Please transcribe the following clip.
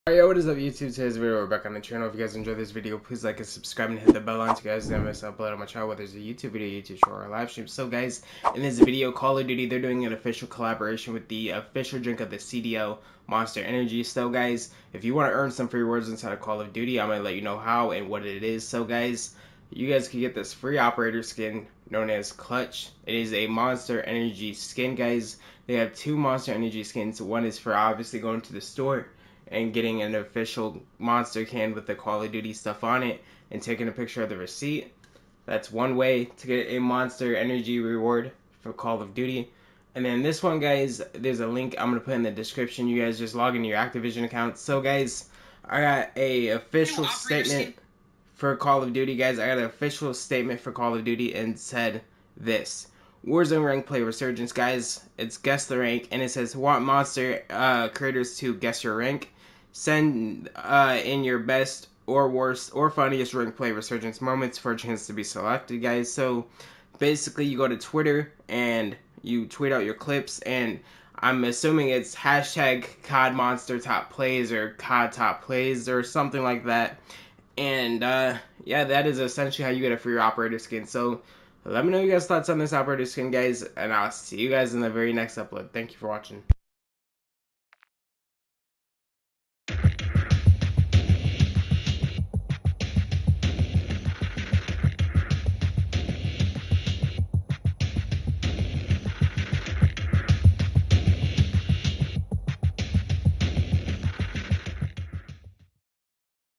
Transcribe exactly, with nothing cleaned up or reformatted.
Alright, yo, what is up YouTube? Today's video, we're back on the channel. If you guys enjoyed this video, please like and subscribe and hit the bell on so you guys never miss an upload on my channel, whether it's a YouTube video, YouTube short, or live stream. So guys, in this video, Call of Duty, they're doing an official collaboration with the official drink of the C D L, Monster Energy. So guys, if you want to earn some free rewards inside of Call of Duty, I'm going to let you know how and what it is. So guys, you guys can get this free operator skin known as Clutch. It is a Monster Energy skin, guys. They have two Monster Energy skins. One is for obviously going to the store and getting an official monster can with the Call of Duty stuff on it and taking a picture of the receipt. That's one way to get a Monster Energy reward for Call of Duty. And then this one, guys, there's a link I'm going to put in the description. You guys just log into your Activision account. So guys, I got a official statement for Call of Duty, guys. I got an official statement for Call of Duty and said this: Warzone rank play resurgence, guys. It's guess the rank, and it says want monster uh, creators to guess your rank. Send uh, in your best or worst or funniest rank play resurgence moments for a chance to be selected, guys. So basically, you go to Twitter and you tweet out your clips, and I'm assuming it's hashtag C O D Monster Top Plays or C O D Top Plays or something like that. And uh, yeah, that is essentially how you get a free operator skin. So let me know your guys' thoughts on this operator skin, guys, and I'll see you guys in the very next upload. Thank you for watching.